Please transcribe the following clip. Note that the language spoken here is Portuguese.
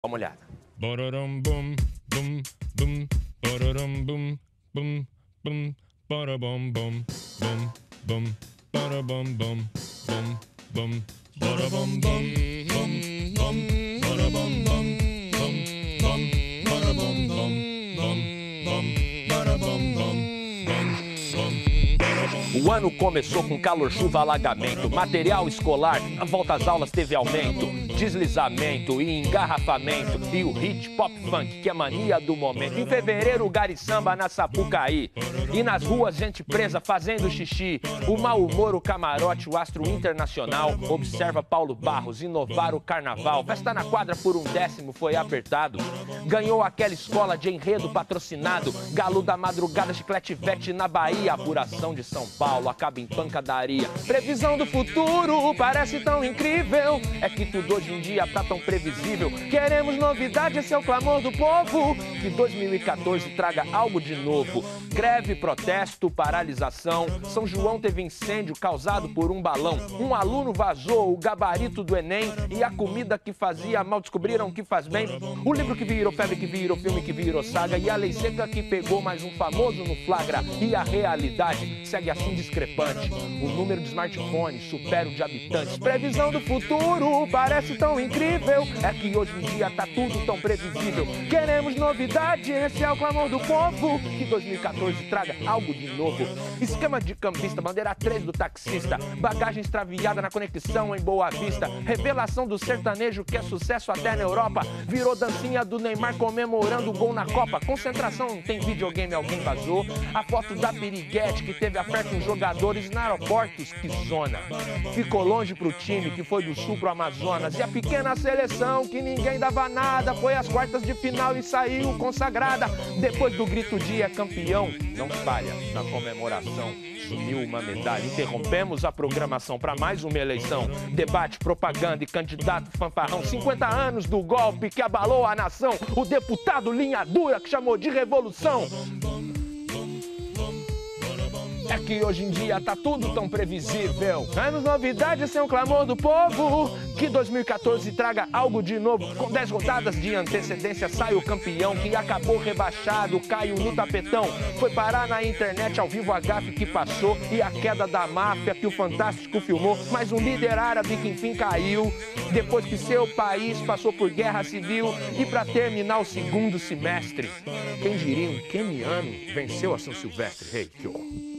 Dá uma olhada. Bararam bum bum bum bararam bum bum bum barabum bum bum bum barabum bum bum bum barabum bum bum bum barabum bum bum bum barabum bum bum bum barabum bum bum. O ano começou com calor, chuva, alagamento, material escolar, a volta às aulas teve aumento, deslizamento e engarrafamento, e o hit pop funk, que é mania do momento. Em fevereiro, o gari samba na Sapucaí, e nas ruas gente presa fazendo xixi. O mau humor, o camarote, o astro internacional, observa Paulo Barros inovar o carnaval. Festa na quadra por 1/10 foi apertado, ganhou aquela escola de enredo patrocinado, galo da madrugada, chiclete vete na Bahia, apuração de São Paulo acaba em pancadaria. Previsão do futuro parece tão incrível, é que tudo hoje em dia tá tão previsível. Queremos novidade, esse é o clamor do povo, que 2014 traga algo de novo. Greve, protesto, paralisação, São João teve incêndio causado por um balão. Um aluno vazou o gabarito do Enem, e a comida que fazia mal descobriram que faz bem. O livro que virou febre, que virou filme, que virou saga, e a lei seca que pegou mais um famoso no flagra. E a realidade segue assim discrepante, o número de smartphones supera o de habitantes. Previsão do futuro parece tão incrível, é que hoje em dia tá tudo tão previsível. Queremos novidade, esse é o clamor do povo, que 2014 traga algo de novo. Esquema de cambista, bandeira 3 do taxista, bagagem extraviada na conexão em Boa Vista, revelação do sertanejo que é sucesso até na Europa, virou dancinha do Neymar comemorando o gol na Copa. Concentração, tem videogame, alguém vazou, a foto da piriguete que teve aperto em jogadores na aeroportos, que zona. Ficou longe pro time que foi do sul pro Amazonas, e a pequena seleção que ninguém dava nada foi às quartas de final e saiu consagrada. Depois do grito de é campeão, não falha na comemoração, sumiu uma medalha. Interrompemos a programação para mais uma eleição, debate, propaganda e candidato fanfarrão. 50 anos do golpe que abalou a nação, o deputado linha dura que chamou de revolução. É que hoje em dia tá tudo tão previsível. Anos novidades, esse é um clamor do povo, que 2014 traga algo de novo. Com 10 rodadas de antecedência sai o campeão, que acabou rebaixado, caiu no tapetão. Foi parar na internet ao vivo a gafe que passou, e a queda da máfia que o Fantástico filmou. Mas um líder árabe que enfim caiu, depois que seu país passou por guerra civil. E pra terminar o segundo semestre, quem diria um queniano venceu a São Silvestre? Hey, que horror.